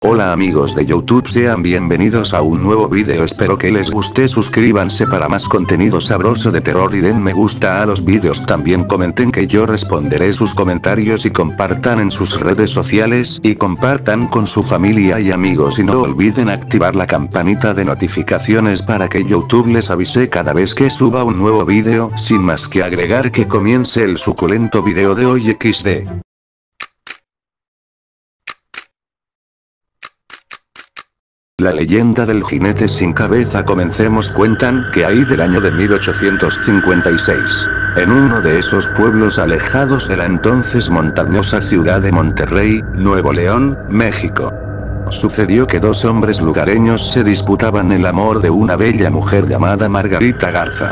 Hola amigos de YouTube, sean bienvenidos a un nuevo vídeo, espero que les guste, suscríbanse para más contenido sabroso de terror y den me gusta a los vídeos, también comenten que yo responderé sus comentarios y compartan en sus redes sociales y compartan con su familia y amigos y no olviden activar la campanita de notificaciones para que YouTube les avise cada vez que suba un nuevo vídeo, sin más que agregar que comience el suculento vídeo de hoy XD. La leyenda del jinete sin cabeza. Comencemos. Cuentan que ahí del año de 1856, en uno de esos pueblos alejados de la entonces montañosa ciudad de Monterrey, Nuevo León, México, sucedió que dos hombres lugareños se disputaban el amor de una bella mujer llamada Margarita Garza.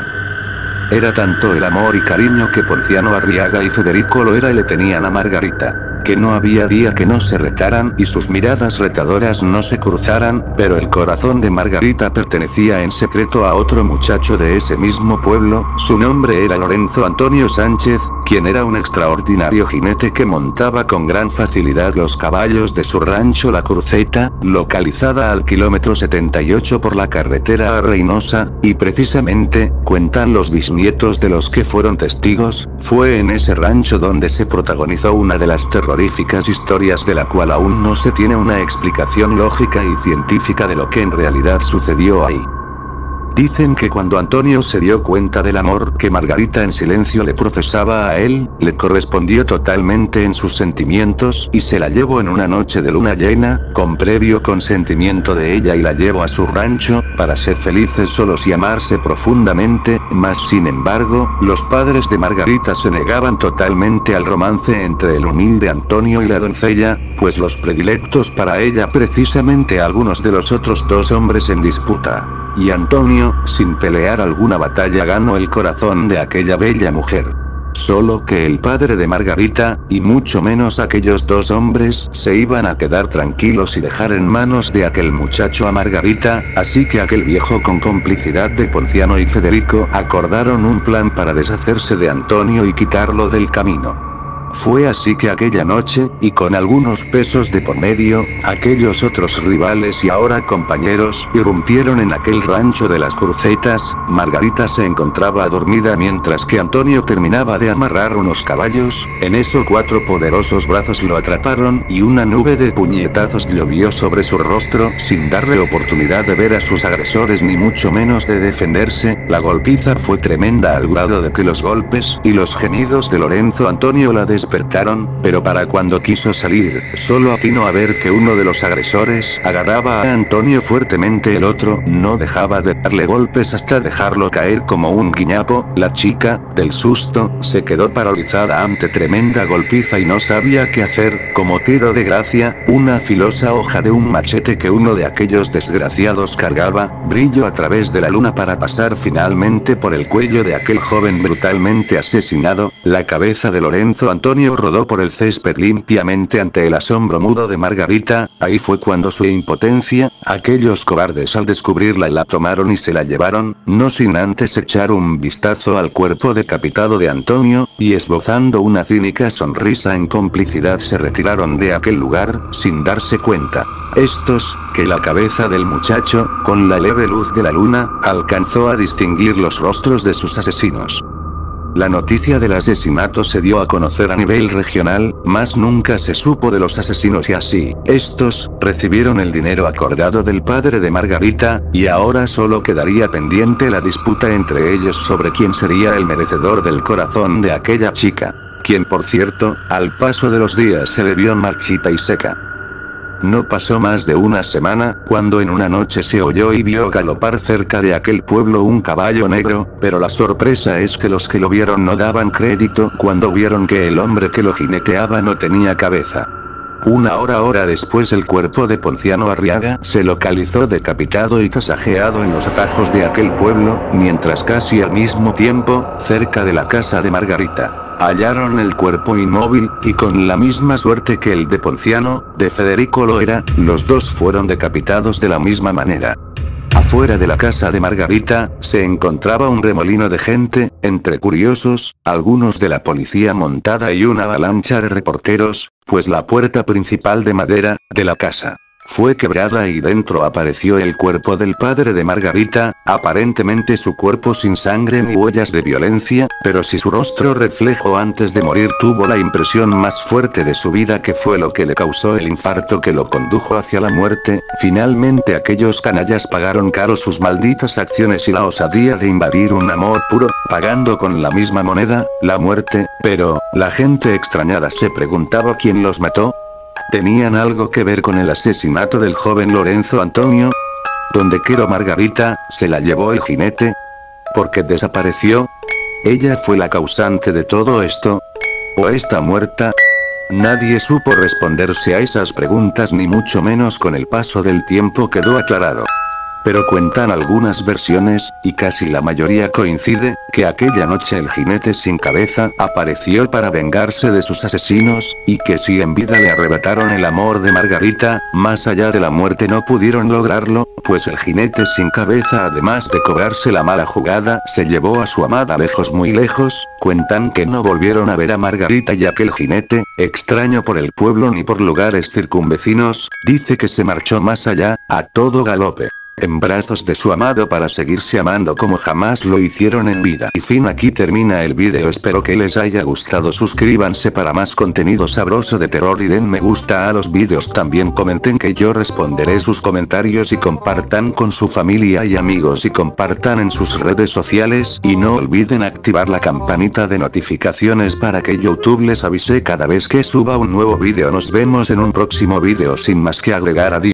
Era tanto el amor y cariño que Ponciano Arriaga y Federico Loera le tenían a Margarita, que no había día que no se retaran y sus miradas retadoras no se cruzaran, pero el corazón de Margarita pertenecía en secreto a otro muchacho de ese mismo pueblo. Su nombre era Lorenzo Antonio Sánchez, quien era un extraordinario jinete que montaba con gran facilidad los caballos de su rancho La Cruceta, localizada al kilómetro 78 por la carretera a Reynosa, y precisamente, cuentan los bisnietos de los que fueron testigos, fue en ese rancho donde se protagonizó una de las terroríficas historias de la cual aún no se tiene una explicación lógica y científica de lo que en realidad sucedió ahí. Dicen que cuando Antonio se dio cuenta del amor que Margarita en silencio le profesaba a él, le correspondió totalmente en sus sentimientos y se la llevó en una noche de luna llena, con previo consentimiento de ella, y la llevó a su rancho, para ser felices solos y amarse profundamente, mas sin embargo, los padres de Margarita se negaban totalmente al romance entre el humilde Antonio y la doncella, pues los predilectos para ella precisamente algunos de los otros dos hombres en disputa. Y Antonio, sin pelear alguna batalla, ganó el corazón de aquella bella mujer. Solo que el padre de Margarita, y mucho menos aquellos dos hombres, se iban a quedar tranquilos y dejar en manos de aquel muchacho a Margarita, así que aquel viejo, con complicidad de Ponciano y Federico, acordaron un plan para deshacerse de Antonio y quitarlo del camino. Fue así que aquella noche, y con algunos pesos de por medio, aquellos otros rivales y ahora compañeros, irrumpieron en aquel rancho de Las Crucetas. Margarita se encontraba dormida mientras que Antonio terminaba de amarrar unos caballos. En eso cuatro poderosos brazos lo atraparon y una nube de puñetazos llovió sobre su rostro, sin darle oportunidad de ver a sus agresores ni mucho menos de defenderse. La golpiza fue tremenda al grado de que los golpes y los gemidos de Lorenzo Antonio la despertaron, pero para cuando quiso salir, solo atinó a ver que uno de los agresores agarraba a Antonio fuertemente, el otro no dejaba de darle golpes hasta dejarlo caer como un guiñapo. La chica, del susto, se quedó paralizada ante tremenda golpiza y no sabía qué hacer. Como tiro de gracia, una filosa hoja de un machete que uno de aquellos desgraciados cargaba, brilló a través de la luna para pasar finalmente por el cuello de aquel joven brutalmente asesinado. La cabeza de Lorenzo Antonio rodó por el césped limpiamente ante el asombro mudo de Margarita. Ahí fue cuando su impotencia, aquellos cobardes al descubrirla la tomaron y se la llevaron, no sin antes echar un vistazo al cuerpo decapitado de Antonio, y esbozando una cínica sonrisa en complicidad se retiraron de aquel lugar, sin darse cuenta estos, que la cabeza del muchacho, con la leve luz de la luna, alcanzó a distinguir los rostros de sus asesinos. La noticia del asesinato se dio a conocer a nivel regional, mas nunca se supo de los asesinos y así, estos, recibieron el dinero acordado del padre de Margarita, y ahora solo quedaría pendiente la disputa entre ellos sobre quién sería el merecedor del corazón de aquella chica, quien por cierto, al paso de los días se le vio marchita y seca. No pasó más de una semana, cuando en una noche se oyó y vio galopar cerca de aquel pueblo un caballo negro, pero la sorpresa es que los que lo vieron no daban crédito cuando vieron que el hombre que lo jineteaba no tenía cabeza. Una hora después el cuerpo de Ponciano Arriaga se localizó decapitado y tasajeado en los atajos de aquel pueblo, mientras casi al mismo tiempo, cerca de la casa de Margarita, hallaron el cuerpo inmóvil, y con la misma suerte que el de Ponciano, de Federico Loera, los dos fueron decapitados de la misma manera. Afuera de la casa de Margarita, se encontraba un remolino de gente, entre curiosos, algunos de la policía montada y una avalancha de reporteros, pues la puerta principal de madera, de la casa fue quebrada y dentro apareció el cuerpo del padre de Margarita, aparentemente su cuerpo sin sangre ni huellas de violencia, pero sí su rostro reflejo antes de morir tuvo la impresión más fuerte de su vida, que fue lo que le causó el infarto que lo condujo hacia la muerte. Finalmente aquellos canallas pagaron caro sus malditas acciones y la osadía de invadir un amor puro, pagando con la misma moneda, la muerte, pero, la gente extrañada se preguntaba quién los mató. ¿Tenían algo que ver con el asesinato del joven Lorenzo Antonio? ¿Dónde quedó Margarita? ¿Se la llevó el jinete? ¿Por qué desapareció? ¿Ella fue la causante de todo esto? ¿O está muerta? Nadie supo responderse a esas preguntas, ni mucho menos con el paso del tiempo quedó aclarado. Pero cuentan algunas versiones, y casi la mayoría coincide, que aquella noche el jinete sin cabeza apareció para vengarse de sus asesinos, y que si en vida le arrebataron el amor de Margarita, más allá de la muerte no pudieron lograrlo, pues el jinete sin cabeza, además de cobrarse la mala jugada, se llevó a su amada lejos, muy lejos. Cuentan que no volvieron a ver a Margarita, ya que el jinete, extraño por el pueblo ni por lugares circunvecinos, dice que se marchó más allá, a todo galope, en brazos de su amado, para seguirse amando como jamás lo hicieron en vida. Y fin, aquí termina el vídeo, espero que les haya gustado, suscríbanse para más contenido sabroso de terror y den me gusta a los vídeos, también comenten que yo responderé sus comentarios y compartan con su familia y amigos y compartan en sus redes sociales, y no olviden activar la campanita de notificaciones para que YouTube les avise cada vez que suba un nuevo vídeo. Nos vemos en un próximo vídeo, sin más que agregar, adiós.